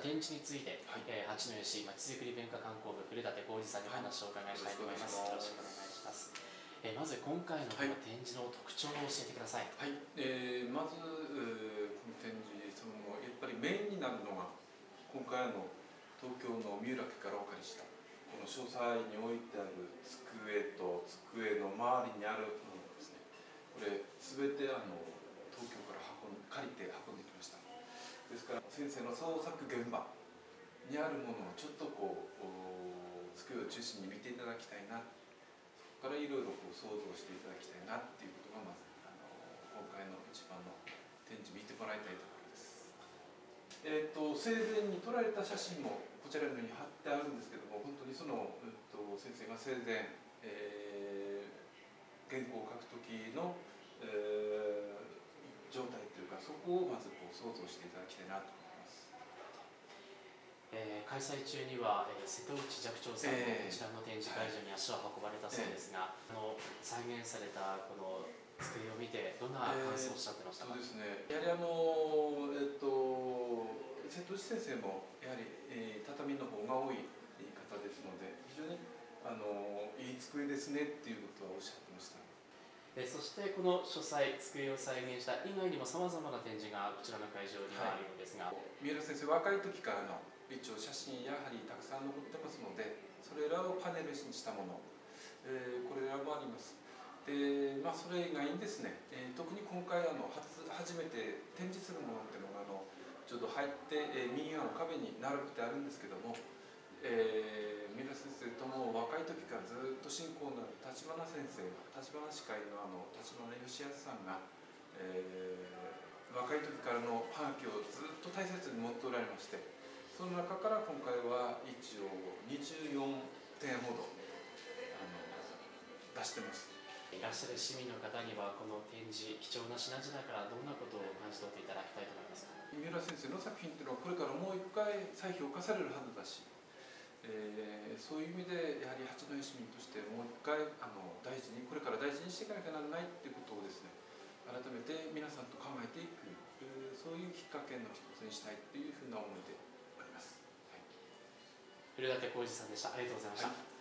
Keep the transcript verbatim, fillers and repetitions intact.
展示について、 はい、 えー、八戸市まちづくり文化観光部古舘浩二さんにお話をお伺いしたいと思います。よろしくお願いします。えー、まず今回のこの展示の特徴を教えてください。 はい、えー、まず、えー、この展示そのやっぱりメインになるのが今回の東京の三浦家からお借りしたこの書斎に置いてある机と机の周りにあるものですね。これ全てあの東京から運ん借りて運んできました。ですから先生の創作現場にあるものをちょっとこう机を中心に見ていただきたいな、そこからいろいろこう想像していただきたいなっていうことがまずあの今回の一番の展示見てもらいたいところです。えー、と生前に撮られた写真もこちらのように貼ってあるんですけども、本当にその、えー、と先生が生前、えー、原稿を書く時の、えー、状態というか、そこをまずこう想像していただきたいなと思います。 えー、開催中には、えー、瀬戸内寂聴さんもこちらの展示会場に足を運ばれたそうですが、えー、あの再現されたこの机を見てどんな感想をおっしゃってましたか？ えー、そうですね、やはりあの、えっと、瀬戸内先生もやはり、えー、畳の方が多い方ですので、非常にあのいい机ですねっていうことはおっしゃってました。 えそしてこの書斎、机を再現した以外にもさまざまな展示がこちらの会場にはあるようですが、はい、 三浦先生若い時からの一応写真やはりたくさん残ってますので、それらをパネルにしたもの、えー、これらもあります。で、まあ、それ以外にですね、えー、特に今回あの 初, 初めて展示するものっていうのがあのちょうど入って、えー、右側の壁に並べてあるんですけども、えー、三浦先生とも若い時からずっと親交のある立花先生、立花歯科医のあの立花義康さんが、えー、若い時からのハガキをずっと大切に持っておられまして、その中から今回は一応にじゅうよんてんほどあの出してます。 いらっしゃる市民の方にはこの展示、貴重な品々からどんなことを感じ取っていただきたいと思いますか？ 三浦先生の作品というのはこれからもう一回再評価されるはずだし、えー、そういう意味でやはり八戸市民としてもう一回あの大事にこれから大事にしていかなきゃならないっていうことをですね、改めて皆さんと考えていく、えー、そういうきっかけの一つにしたいというふうな思いであります。はい、 古舘浩二さんでした。ありがとうございました。はい。